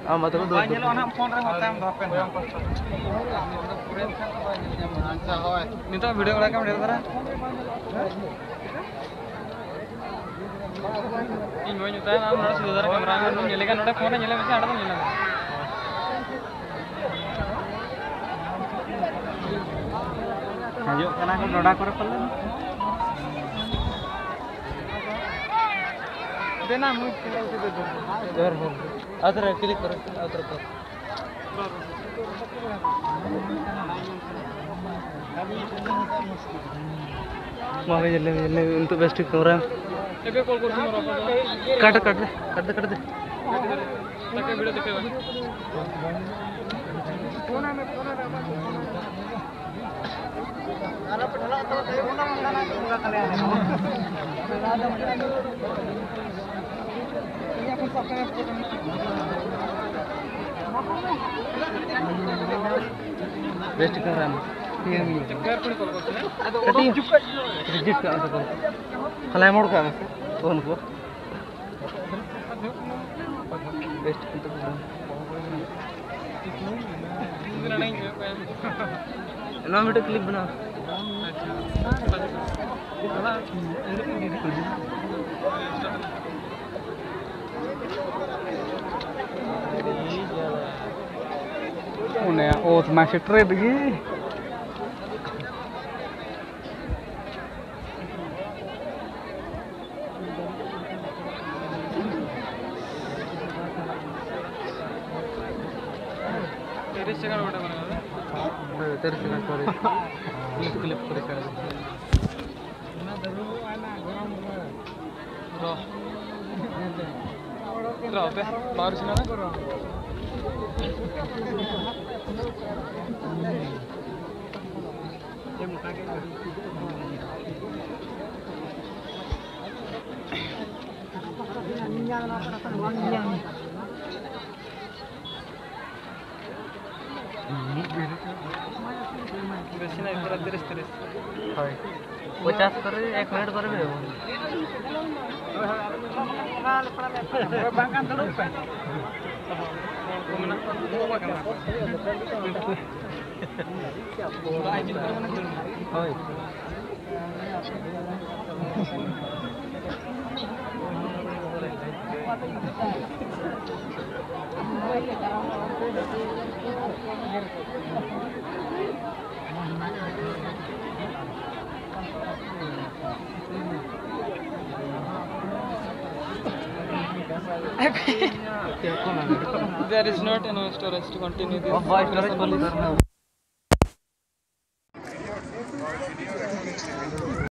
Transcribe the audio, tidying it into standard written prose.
मतलब दो बाय ना फोन रे होता है हम धोपे ना अच्छा होय नितो वीडियो वाला कैम ढेर सारा इन मोय जुता ना नोड सुधार कैमरा में नु नेलेगा नोडे फोन नेले में से आडा नेला हजो कना को नोडा करे पल्ले देना मुझ क्लिक दे दो इधर हो अदर क्लिक करो अदर पर मावे जल्ले उनको बेस्ट कैमरा एबे कॉल कर मोर काट काट दे तके वीडियो देखे फोन में आरा पठला तो होना मंगाना पूरा कले ये कुछ अपने बेस्ट कैमरा में चक्कर पण कॉल करते हैं रिजेक्ट कर सकते फ्लाई मोड का है फोन को बेस्ट ना वीडियो क्लिप बना उन्हें ओथ मैसेटर दगी तेरे से का बना तेरे से सॉरी क्लिप करे कर ना दरो आना गरम रो पे बाहर से ना करो ये मुका के निया ना पर निया बेसी नहीं पूरा 30 हाय 50 करे 1 मिनट करे बे बांकान थोड़ा पे हाय There is not enough storage to continue this.